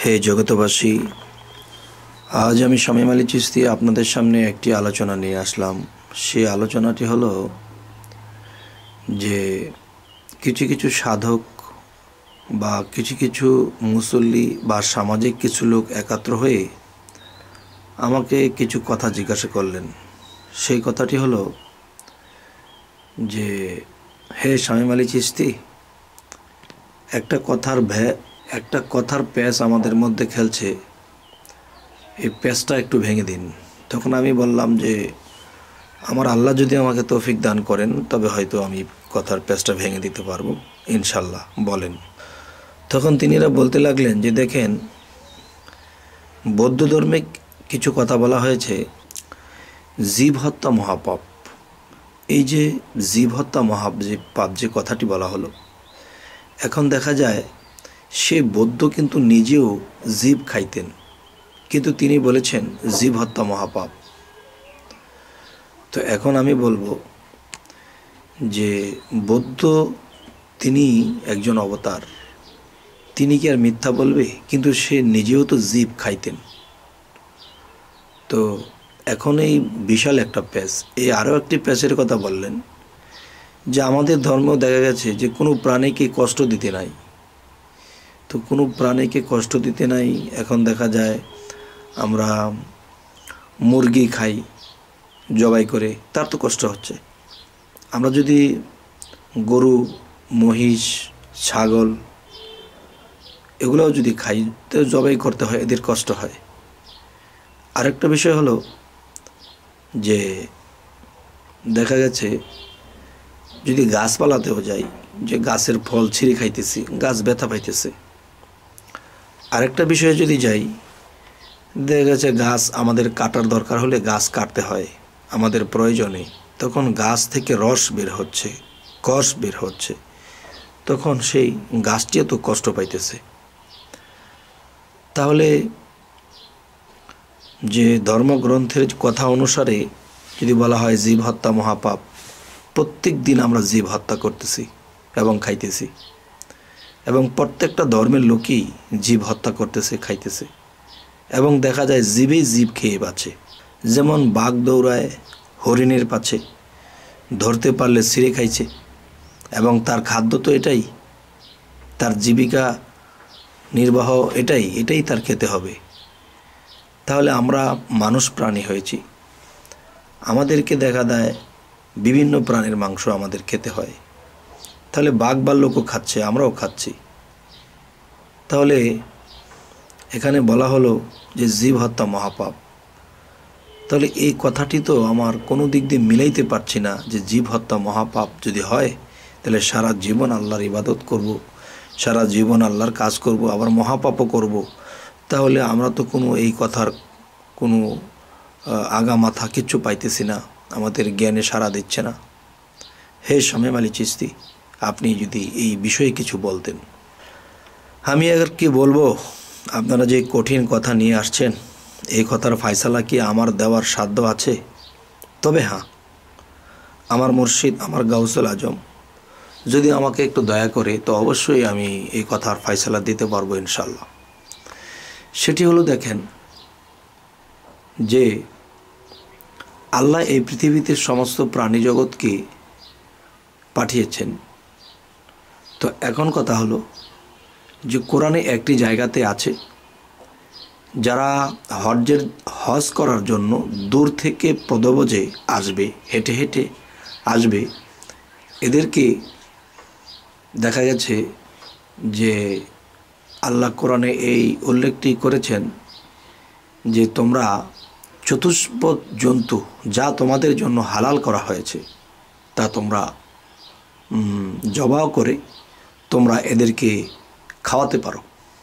হে জগতবাসী, আজ আমি শামীম আলী চিশতি আপনাদের সামনে একটি আলোচনা নিয়ে আসলাম। সেই আলোচনাটি হলো যে কিছু কিছু সাধক বা কিছু কিছু মুসল্লি বা সামাজিক কিছু লোক একাত্র হয়ে আমাকে কিছু কথা জিজ্ঞাসা করলেন। সেই কথাটি হলো যে হে শামীম আলী চিশতি, একটা কথার প্যাচ আমাদের মধ্যে খেলছে, এই প্যাচটা একটু ভেঙে দিন। তখন আমি বললাম যে আমার আল্লাহ যদি আমাকে তৌফিক দান করেন তবে হয়তো আমি কথার প্যাচটা ভেঙে দিতে পারবো, ইনশাল্লাহ, বলেন। তখন তিনিরা বলতে লাগলেন যে দেখেন, বৌদ্ধ ধর্মে কিছু কথা বলা হয়েছে, জীব হত্যা মহাপাপ। এই যে জীব হত্যা মহাপাপ যে কথাটি বলা হলো, এখন দেখা যায় সে বৌদ্ধ কিন্তু নিজেও জীব খাইতেন, কিন্তু তিনি বলেছেন জীব হত্যা মহাপাপ। তো এখন আমি বলবো যে বৌদ্ধ তিনি একজন অবতার, তিনি কি আর মিথ্যা বলবে? কিন্তু সে নিজেও তো জীব খাইতেন। তো এখন এই বিশাল একটা প্যাচ, এই আরও একটি প্যাচের কথা বললেন যে আমাদের ধর্ম দেখা গেছে যে কোনো প্রাণীকে কষ্ট দিতে নাই। তো কোনো প্রাণীকে কষ্ট দিতে নাই, এখন দেখা যায় আমরা মুরগি খাই জবাই করে, তার তো কষ্ট হচ্ছে। আমরা যদি গরু, মহিষ, ছাগল এগুলোও যদি খাই তো জবাই করতে হয়, এদের কষ্ট হয়। আরেকটা বিষয় হলো যে দেখা গেছে যদি গাছপালাতেও যাই, যে গাছের ফল ছিঁড়ে খাইতেছি, গাছ ব্যথা পাইতেছে। আরেকটা বিষয়ে যদি যাই, দেখা গেছে গাছ আমাদের কাটার দরকার হলে গাছ কাটতে হয় আমাদের প্রয়োজনে, তখন গাছ থেকে রস বের হচ্ছে, কষ বের হচ্ছে, তখন সেই গাছটিও তো কষ্ট পাইতেছে। তাহলে যে ধর্মগ্রন্থের কথা অনুসারে যদি বলা হয় জীব হত্যা মহাপাপ, প্রত্যেক দিন আমরা জীব হত্যা করতেছি এবং খাইতেছি, এবং প্রত্যেকটা ধর্মের লোকই জীব হত্যা করতেছে, খাইতেছে, এবং দেখা যায় জীবেই জীব খেয়ে বাঁচে। যেমন বাঘ দৌড়ায় হরিণের পাছে, ধরতে পারলে ছিঁড়ে খাইছে, এবং তার খাদ্য তো এটাই, তার জীবিকা নির্বাহ এটাই তার খেতে হবে। তাহলে আমরা মানুষ প্রাণী হয়েছি, আমাদেরকে দেখা দেয় বিভিন্ন প্রাণীর মাংস আমাদের খেতে হয়। তাহলে বাঘ ভাল্লুকও খাচ্ছে, আমরাও খাচ্ছি। তাহলে এখানে বলা হলো যে জীব হত্যা মহাপাপ। তাহলে এই কথাটি তো আমার কোনো দিক দিয়ে মিলাইতে পারছি না যে জীব হত্যা মহাপাপ যদি হয় তাহলে সারা জীবন আল্লাহর ইবাদত করব, সারা জীবন আল্লাহর কাজ করব, আবার মহাপাপও করব। তাহলে আমরা তো কোনো এই কথার কোনো আগা মাথা কিচ্ছু পাইতেছি না, আমাদের জ্ঞানে সাড়া দিচ্ছে না। হে শামীম আলী চিশতি, আপনি যদি এই বিষয়ে কিছু বলতেন। আমি আর কি বলবো, আপনারা যে কঠিন কথা নিয়ে আসছেন, এই কথার ফায়সালা কি আমার দেওয়ার সাধ্য আছে? তবে হ্যাঁ, আমার মুর্শিদ, আমার গাউসুল আজম যদি আমাকে একটু দয়া করে তো অবশ্যই আমি এই কথার ফায়সালা দিতে পারবো ইনশাল্লাহ। সেটি হলো, দেখেন যে আল্লাহ এই পৃথিবীতে সমস্ত প্রাণী জগৎকে পাঠিয়েছেন। তো এখন কথা হলো যে কোরআনে একটি জায়গাতে আছে, যারা হজ করার জন্য দূর থেকে পদব্রজে আসবে, হেঁটে হেঁটে আসবে, এদেরকে দেখা গেছে যে আল্লাহ কোরআনে এই উল্লেখটি করেছেন যে তোমরা চতুষ্পদ জন্তু যা তোমাদের জন্য হালাল করা হয়েছে তা তোমরা জবাহ করে তোমরা এদেরকে খাওয়াতে পারো।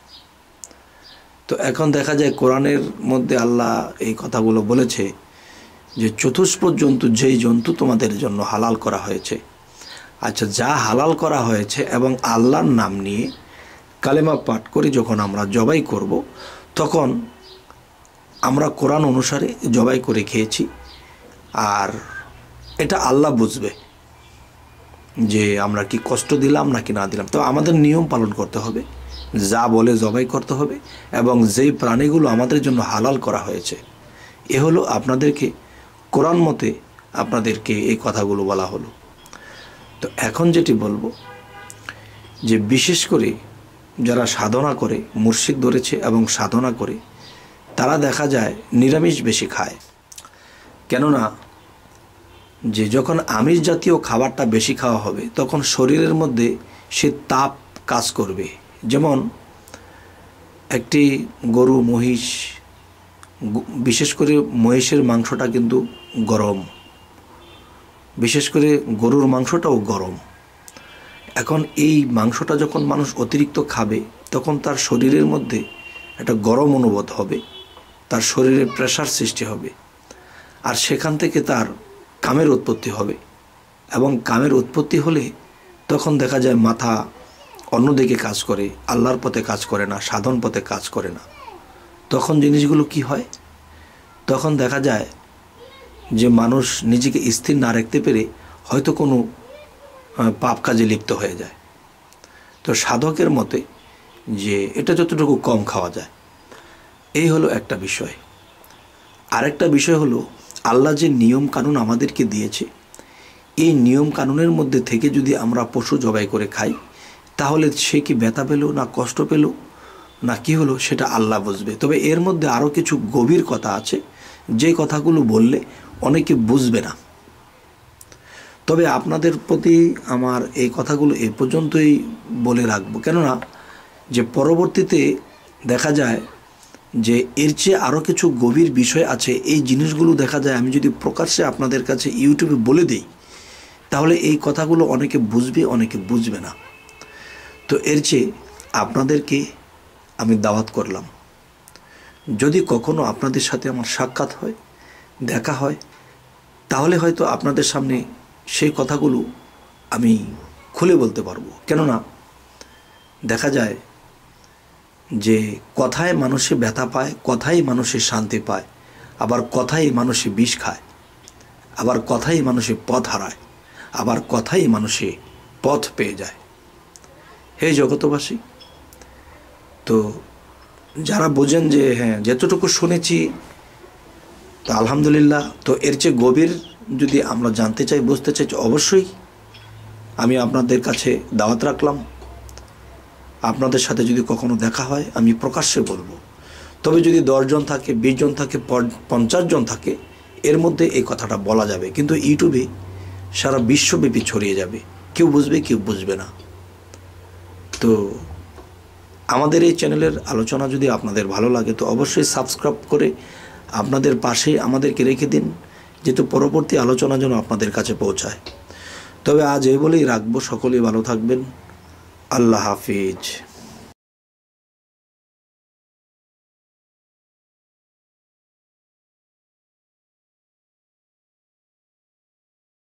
তো এখন দেখা যায় কোরআনের মধ্যে আল্লাহ এই কথাগুলো বলেছে যে চতুষ্পদ জন্তু, যেই জন্তু তোমাদের জন্য হালাল করা হয়েছে। আচ্ছা, যা হালাল করা হয়েছে এবং আল্লাহর নাম নিয়ে কালেমা পাঠ করে যখন আমরা জবাই করব, তখন আমরা কোরআন অনুসারে জবাই করে খেয়েছি, আর এটা আল্লাহ বুঝবে যে আমরা কি কষ্ট দিলাম নাকি না দিলাম। তো আমাদের নিয়ম পালন করতে হবে, যা বলে জবাই করতে হবে, এবং যেই প্রাণীগুলো আমাদের জন্য হালাল করা হয়েছে। এ হলো আপনাদেরকে কোরআন মতে আপনাদেরকে এই কথাগুলো বলা হলো। তো এখন যেটি বলবো যে বিশেষ করে যারা সাধনা করে, মুর্শিদ ধরেছে এবং সাধনা করে, তারা দেখা যায় নিরামিষ বেশি খায়। কেননা যে যখন আমিষ জাতীয় খাবারটা বেশি খাওয়া হবে তখন শরীরের মধ্যে সে তাপ কাজ করবে। যেমন একটি গরু, মহিষ, বিশেষ করে মহিষের মাংসটা কিন্তু গরম, বিশেষ করে গরুর মাংসটাও গরম। এখন এই মাংসটা যখন মানুষ অতিরিক্ত খাবে তখন তার শরীরের মধ্যে একটা গরম অনুভূত হবে, তার শরীরে প্রেসার সৃষ্টি হবে, আর সেখান থেকে তার কামের উৎপত্তি হবে। এবং কামের উৎপত্তি হলে তখন দেখা যায় মাথা অন্যদিকে কাজ করে, আল্লাহর পথে কাজ করে না, সাধন পথে কাজ করে না। তখন জিনিসগুলো কি হয়? তখন দেখা যায় যে মানুষ নিজেকে স্থির না রাখতে পেরে হয়তো কোনো পাপ কাজে লিপ্ত হয়ে যায়। তো সাধকের মতে যে এটা যতটুকু কম খাওয়া যায়, এই হলো একটা বিষয়। আরেকটা বিষয় হলো আল্লাহ যে নিয়ম কানুন আমাদেরকে দিয়েছে, এই নিয়ম কানুনের মধ্যে থেকে যদি আমরা পশু জবাই করে খাই তাহলে সে কি ব্যথা পেল না কষ্ট পেল না কি হলো সেটা আল্লাহ বুঝবে। তবে এর মধ্যে আরও কিছু গভীর কথা আছে, যে কথাগুলো বললে অনেকে বুঝবে না। তবে আপনাদের প্রতি আমার এই কথাগুলো এ পর্যন্তই বলে রাখবো, কেননা যে পরবর্তীতে দেখা যায় যে এর চেয়ে আরও কিছু গভীর বিষয় আছে। এই জিনিসগুলো দেখা যায় আমি যদি প্রকাশ্যে আপনাদের কাছে ইউটিউবে বলে দিই তাহলে এই কথাগুলো অনেকে বুঝবে, অনেকে বুঝবে না। তো এর চেয়ে আপনাদেরকে আমি দাওয়াত করলাম, যদি কখনো আপনাদের সাথে আমার সাক্ষাৎ হয়, দেখা হয়, তাহলে হয়তো আপনাদের সামনে সেই কথাগুলো আমি খুলে বলতে পারবো। কেননা দেখা যায় যে কথায় মানুষে ব্যথা পায়, কথাই মানুষে শান্তি পায়, আবার কথাই মানুষে বিষ খায়, আবার কথাই মানুষে পথ হারায়, আবার কথাই মানুষে পথ পেয়ে যায়। হে জগতবাসী, তো যারা বোঝেন যে হ্যাঁ যতটুকু শুনেছি তো আলহামদুলিল্লাহ, তো এর চেয়ে গভীর যদি আমরা জানতে চাই, বুঝতে চাই, অবশ্যই আমি আপনাদের কাছে দাওয়াত রাখলাম। আপনাদের সাথে যদি কখনো দেখা হয় আমি প্রকাশ্যে বলবো। তবে যদি 10 জন থাকে, 20 জন থাকে, 50 জন থাকে, এর মধ্যে এই কথাটা বলা যাবে, কিন্তু ইউটিউবে সারা বিশ্বব্যাপী ছড়িয়ে যাবে, কেউ বুঝবে কেউ বুঝবে না। তো আমাদের এই চ্যানেলের আলোচনা যদি আপনাদের ভালো লাগে তো অবশ্যই সাবস্ক্রাইব করে আপনাদের পাশে আমাদেরকে রেখে দিন, যেহেতু পরবর্তী আলোচনা যেন আপনাদের কাছে পৌঁছায়। তবে আজ এই বলেই রাখবো, সকলেই ভালো থাকবেন। আল্লাহ হাফিজ।